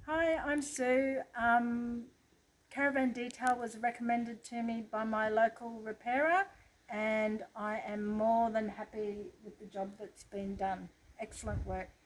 Hi, I'm Sue. Caravan Detail was recommended to me by my local repairer, and I am more than happy with the job that's been done. Excellent work.